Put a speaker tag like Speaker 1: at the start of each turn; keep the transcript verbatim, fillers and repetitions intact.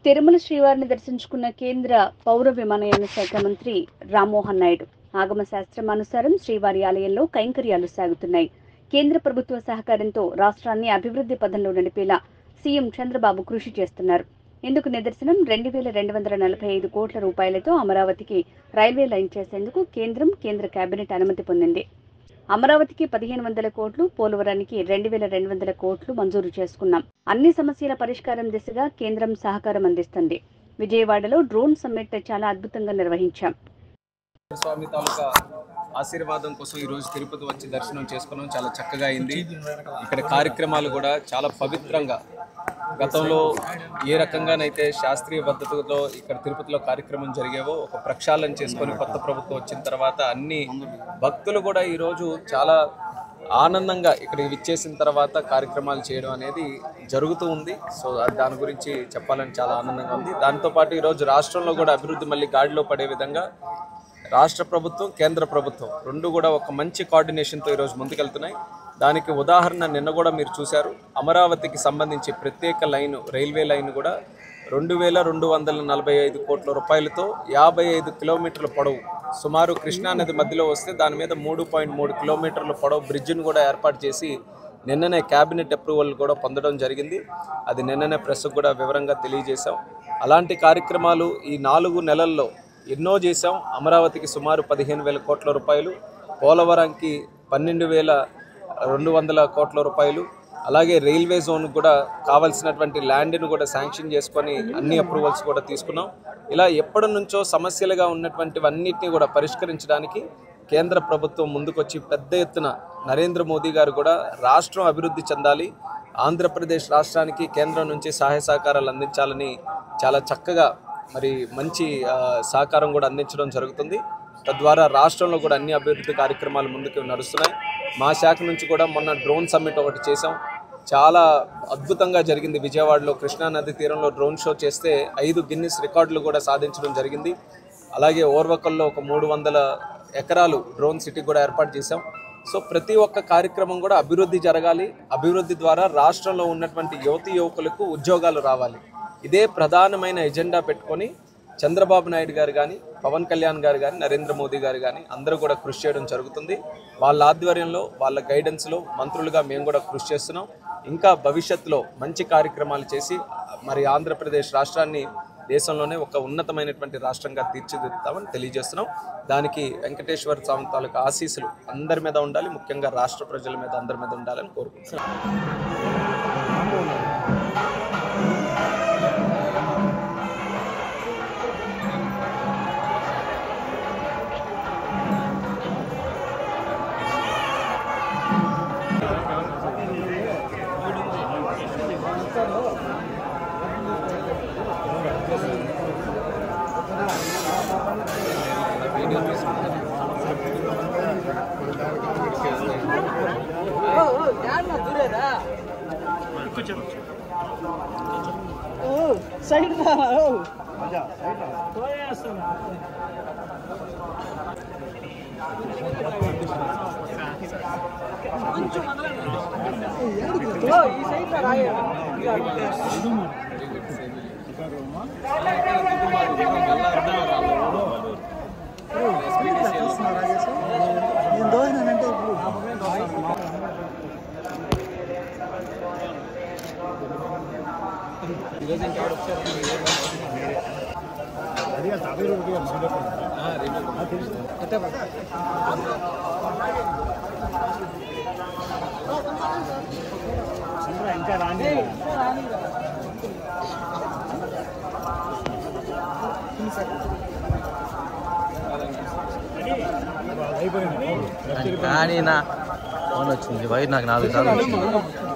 Speaker 1: తిరుమల శ్రీవారిని దర్శించుకున్న కేంద్ర పౌర విమానయాన శాఖ మంత్రి రామ్మోహన్ నాయుడు ఆగమ శాస్త్రమానుసారం శ్రీవారి ఆలయంలో కైంకర్యాలు సాగుతున్నాయి. కేంద్ర ప్రభుత్వ సహకారంతో రాష్ట్రాన్ని అభివృద్ధి పథంలో నడిపేలా సీఎం చంద్రబాబు కృషి చేస్తున్నారు. ఇందుకు నిదర్శనం రెండు వేల రెండు వందల నలభై ఐదు కోట్ల రూపాయలతో అమరావతికి రైల్వే లైన్ చేసేందుకు కేంద్రం కేంద్ర కేబినెట్ అనుమతి పొందింది. అమరావతికి పదిహేను వందల కోట్లు, పోలవరానికి రెండు వేల రెండు వందల కోట్లు మంజూరు చేసుకున్నాం. అన్ని సమస్యల పరిష్కారం దిశగా కేంద్రం సహకారం అందిస్తుంది. విజయవాడలో డ్రోన్ సమ్మిట్ చాలా అద్భుతంగా నిర్వహించాం.
Speaker 2: స్వామి తాలూకా ఆశీర్వాదం కోసం ఈ రోజు తిరుపతి వచ్చి దర్శనం చేసుకున్నాం. చాలా చక్కగా అయింది. ఇక్కడ కార్యక్రమాలు కూడా చాలా పవిత్రంగా, గతంలో ఏ రకంగానైతే శాస్త్రీయ పద్ధతిలో ఇక్కడ తిరుపతిలో కార్యక్రమం జరిగేవో ఒక ప్రక్షాళన చేసుకొని కొత్త ప్రభుత్వం వచ్చిన తర్వాత అన్ని భక్తులు కూడా ఈరోజు చాలా ఆనందంగా ఇక్కడికి విచ్చేసిన తర్వాత కార్యక్రమాలు చేయడం అనేది జరుగుతూ ఉంది. సో దాని గురించి చెప్పాలని చాలా ఆనందంగా ఉంది. దాంతోపాటు ఈరోజు రాష్ట్రంలో కూడా అభివృద్ధి మళ్ళీ గాడిలో పడే విధంగా రాష్ట్ర ప్రభుత్వం, కేంద్ర ప్రభుత్వం రెండు కూడా ఒక మంచి కోఆర్డినేషన్తో ఈరోజు ముందుకెళ్తున్నాయి. దానికి ఉదాహరణ నిన్న కూడా మీరు చూశారు. అమరావతికి సంబంధించి ప్రత్యేక లైను, రైల్వే లైన్ కూడా రెండు వేల రెండు వందల నలభై ఐదు కోట్ల రూపాయలతో యాభై ఐదు కిలోమీటర్ల పొడవు, సుమారు కృష్ణానది మధ్యలో వస్తే దాని మీద మూడు పాయింట్ మూడు కిలోమీటర్ల పొడవు బ్రిడ్జిని కూడా ఏర్పాటు చేసి నిన్ననే క్యాబినెట్ అప్రూవల్ కూడా పొందడం జరిగింది. అది నిన్ననే ప్రెస్కు కూడా వివరంగా తెలియజేశాం. అలాంటి కార్యక్రమాలు ఈ నాలుగు నెలల్లో ఎన్నో చేశాం. అమరావతికి సుమారు పదిహేను వేల కోట్ల రూపాయలు, పోలవరంకి పన్నెండు వేల రెండు వందల కోట్ల రూపాయలు, అలాగే రైల్వే జోన్ కూడా కావాల్సినటువంటి ల్యాండ్ను కూడా శాంక్షన్ చేసుకొని అన్ని అప్రూవల్స్ కూడా తీసుకున్నాం. ఇలా ఎప్పటి నుంచో సమస్యలుగా ఉన్నటువంటివన్నిటిని కూడా పరిష్కరించడానికి కేంద్ర ప్రభుత్వం ముందుకొచ్చి పెద్ద ఎత్తున నరేంద్ర మోదీ గారు కూడా రాష్ట్రం అభివృద్ధి చెందాలి, ఆంధ్రప్రదేశ్ రాష్ట్రానికి కేంద్రం నుంచి సహాయ సహకారాలు అందించాలని చాలా చక్కగా మరి మంచి సహకారం కూడా అందించడం జరుగుతుంది. తద్వారా రాష్ట్రంలో కూడా అన్ని అభివృద్ధి కార్యక్రమాలు ముందుకు నడుస్తున్నాయి. మా శాఖ నుంచి కూడా మొన్న డ్రోన్ సమ్మిట్ ఒకటి చేసాం. చాలా అద్భుతంగా జరిగింది. విజయవాడలో కృష్ణానది తీరంలో డ్రోన్ షో చేస్తే ఐదు గిన్నిస్ రికార్డులు కూడా సాధించడం జరిగింది. అలాగే ఓర్వకల్లో ఒక మూడు వందల ఎకరాలు డ్రోన్ సిటీ కూడా ఏర్పాటు చేశాం. సో ప్రతి ఒక్క కార్యక్రమం కూడా అభివృద్ధి జరగాలి. అభివృద్ధి ద్వారా రాష్ట్రంలో ఉన్నటువంటి యువతి యువకులకు ఉద్యోగాలు రావాలి. ఇదే ప్రధానమైన ఎజెండా పెట్టుకొని చంద్రబాబు నాయుడు గారు కానీ, పవన్ కళ్యాణ్ గారు కానీ, నరేంద్ర మోదీ గారు కానీ అందరూ కూడా కృషి చేయడం జరుగుతుంది. వాళ్ళ ఆధ్వర్యంలో, వాళ్ళ గైడెన్స్లో మంత్రులుగా మేము కూడా కృషి చేస్తున్నాం. ఇంకా భవిష్యత్తులో మంచి కార్యక్రమాలు చేసి మరి ఆంధ్రప్రదేశ్ రాష్ట్రాన్ని దేశంలోనే ఒక ఉన్నతమైనటువంటి రాష్ట్రంగా తీర్చిదిద్దుతామని తెలియజేస్తున్నాం. దానికి వెంకటేశ్వర స్వామి తాలూకా ఆశీస్సులు అందరి మీద ఉండాలి, ముఖ్యంగా రాష్ట్ర ప్రజల మీద అందరి మీద ఉండాలని కోరుకుంటున్నాం.
Speaker 3: ఇంకా రాని
Speaker 4: కానీ నా ఫోన్ వచ్చింది వైర్ నాకు నాలుగు సార్లు వచ్చింది.